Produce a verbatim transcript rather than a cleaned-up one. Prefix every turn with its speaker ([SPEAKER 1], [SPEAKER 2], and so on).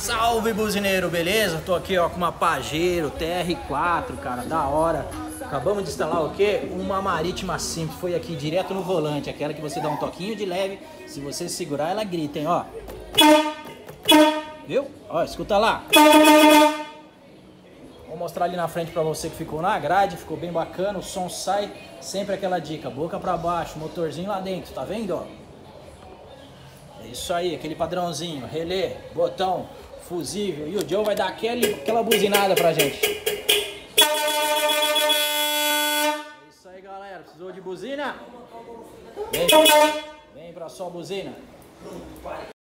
[SPEAKER 1] Salve, buzineiro, beleza? Tô aqui ó com uma Pajero T R quatro, cara, da hora. Acabamos de instalar o quê? Uma Marítima Simples. Foi aqui direto no volante, aquela que você dá um toquinho de leve. Se você segurar, ela grita, hein, ó. Viu? Ó, escuta lá. Vou mostrar ali na frente pra você que ficou na grade. Ficou bem bacana, o som sai. Sempre aquela dica, boca pra baixo, motorzinho lá dentro, tá vendo, ó? É isso aí, aquele padrãozinho, relé, botão, fusível. E o Joe vai dar aquele, aquela buzinada pra gente. É isso aí, galera. Precisou de buzina? Vem, vem pra sua buzina.